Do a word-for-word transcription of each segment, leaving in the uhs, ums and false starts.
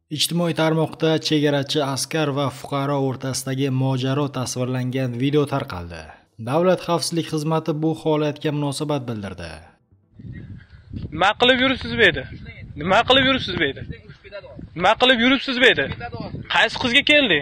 Ijtimoiy tarmoqda chegarachi askar va fuqaro o'rtasidagi mojaro tasvirlangan video tarqaldi. Davlat xavfsizlik xizmati bu holatga munosabat bildirdi. Nima qilib yuribsiz bu yerda? Nima qilib yuribsiz bu yerda? Nima qilib yuribsiz bu yerda? Qaysi qizga kelding?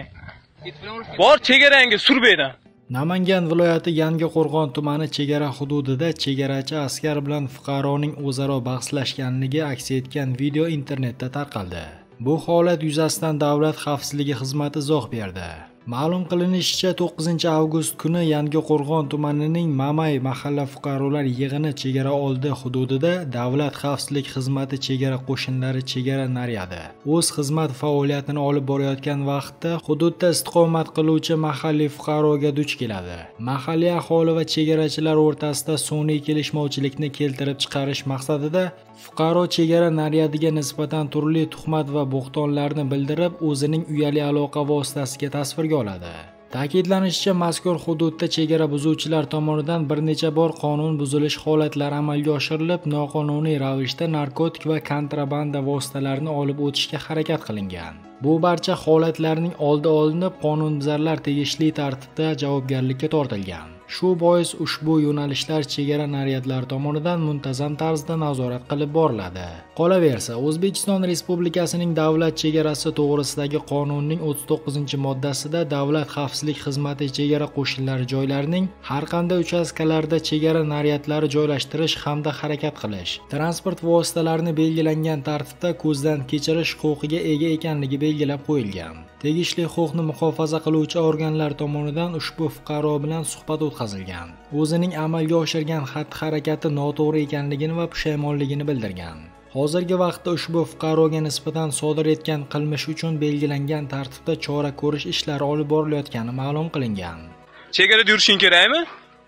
Bor chegarangga sur bu yerdan. Namangan viloyati Yangiqo'rg'on tumani chegara hududida chegarachi askar bilan fuqaroning o'zaro bahslashganligi aks etgan video internetda tarqaldi. Bu holat yuzasidan Davlat xavfsizligi xizmati izoh berdi. Ma'lum qilinishicha, to'qqizinchi avgust kuni Yangiqo'rg'on tumanining Mamay mahalla fuqarolar yig'ini chegara oldi hududida Davlat xavfsizlik xizmati chegara qo'shinlari chegara naryadi o'z xizmat faoliyatini olib borayotgan vaqtda hududda istiqomat qiluvchi mahalliy fuqaroga duch keladi. Mahalliy aholi va chegarachilar o'rtasida sun'iy kelishmovchilikni keltirib chiqarish maqsadida fuqaro chegara naryadiga nisbatan turli tuhmat va bo'xtonlarni bildirib, o'zining uyali aloqa vositasiga tasvirga oladi. Ta'kidlanishicha, mazkur hududda chegara buzuvchilar tomonidan bir necha bor qonun buzilish holatlari amalga oshirilib, noqonuniy ravishda narkotik va kontrabanda vositalarini olib o'tishga harakat qilingan. Bu barcha holatlarning oldi olinib, qonunbuzarlar tegishli tartibda javobgarlikka tortilgan. Shu bois ushbu yo'nalishlar chegara naryadlari tomonidan muntazam tarzda nazorat qilib boriladi. Qolaversa, O'zbekiston Respublikasining davlat chegarasi to'g'risidagi qonunning o'ttiz to'qqizinchi moddasida Davlat xavfsizlik xizmati chegara qo'shinlari joylarining har qanday uchastkalarida chegara naryadlari joylashtirish hamda harakat qilish, transport vositalarini belgilangan tartibda ko'zdan kechirish huquqiga ega ekanligi belgilab qo'yilgan. Tegishli huquqni muhofaza qiluvchi organlar tomonidan ushbu fuqaro bilan suhbat o'tkazilgan. O'zining amalga oshirgan xatti-harakati noto'g'ri ekanligini va pushaymonligini bildirgan. Hozirgi vaqtda ushbu fuqaroga nisbatan sodir etgan qilmish uchun belgilangan tartibda chora ko'rish ishlari olib borilayotgani ma'lum qilingan. Chegarada yurishing kerakmi?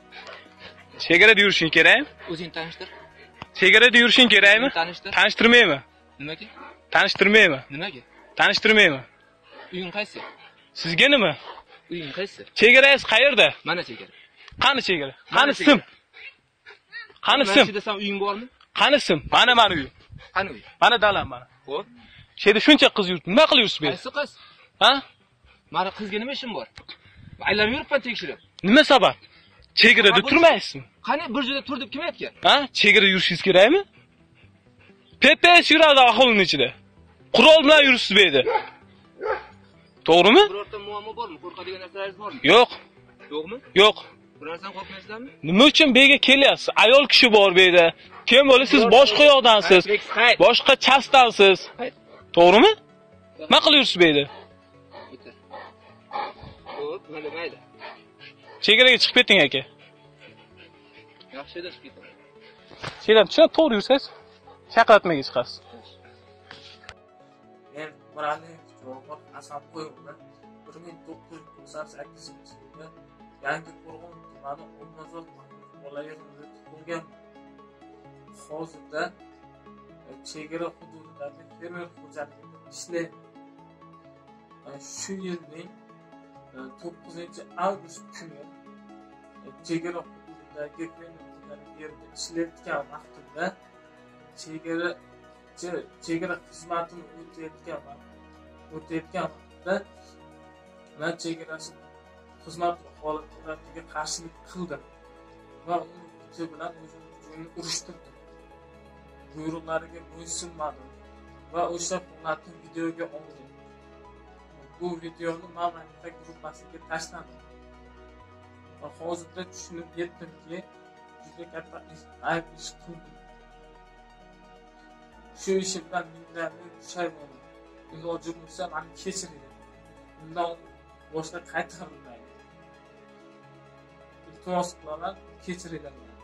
Chegarada yurishing kerakmi? O'zing tanishtir. Chegarada yurishing kerakmi? Tanishtir. Tanishtirmaymi? Nimaga? Tanishtirmaymi? Nimaga? Tanishtirmaymi? Uying qaysi? Sizga nima? Uying qaysi? Chegarangiz qayerda? Mana chegara. Qani chegara? Qani sim? Qani sim? Mana desam uying bormi? Qani sim? Mana mani uyim. Qani uy? Mana dalam mana. Xo'p. Sherda shuncha qiz yuribdi. Nima qilib yuribsiz bu yerda? Qaysi qiz? Ha? Mani qizga nima ishim bor? Aylanib yuribman tekshirib. Nima sabab? Chegarada turmaysizmi? Qani bir joyda tur deb kim aytgan? Ha? Chegarada yurishingiz kerakmi? Pepes yuradi aholining ichida. Qurol bilan yuribsiz bu yerda. To'g'rimi? Birorta muammo bormi? Qo'rqadigan narsalaringiz bormi? Yo'q. Yo'qmi? Yo'q. Bir narsadan qo'rqmaysizlarmi? Nima uchun bu yerga kelyapsiz? Ayol kishi bor bu yerda. Kim bo'li siz boshqa yoqdansiz. Boshqa chastdansiz. To'g'rimi? Nima qilib yuribsiz bu yerda? Xo'p, mana mayli. Chegaraga chiqib keting aka. Yaxshi edi chiqib ketaman. Chegaradan tushib to'g'ri yursangiz, chaqirtmaga chiqasiz. Men Mirali Javohir Asad qo'yimda bir ming to'qqiz yuz to'qson sakkizinchi yilda Yangiqo'rg'on tumani Olmazor viloyatida tug'ilgan. Hozirda chegara hududidagi fermer xo'jaligida ishlaydi. Shu yilning to'qqizinchi avgust kuni chegara hududidagi fermer xo'jaligi yerda ishlayotgan vaqtida chegarachi chegara xizmatini o'tayotgan o'tayotgan vaqtda ular chegarachi xizmat holatiga qarshilik qildi va uni kuchi bilan o'zini joyini urishtirdi. Buyruqlariga bo'ysunmadi va o'sha holatni videoga oldi. Bu videoni mamlakat gruppasiga tashladi. Va hozirda tushunib yetdimki, juda katta ayb ish qildim. Shu ishimdan minlarning pushaymonman. Iloji bo'lsa meni kechiring. Bundan boshqa qaytarilmaydi. Iltimos qilaman, kechiringlar.